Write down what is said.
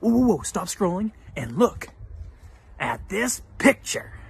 whoa, stop scrolling and look at this picture.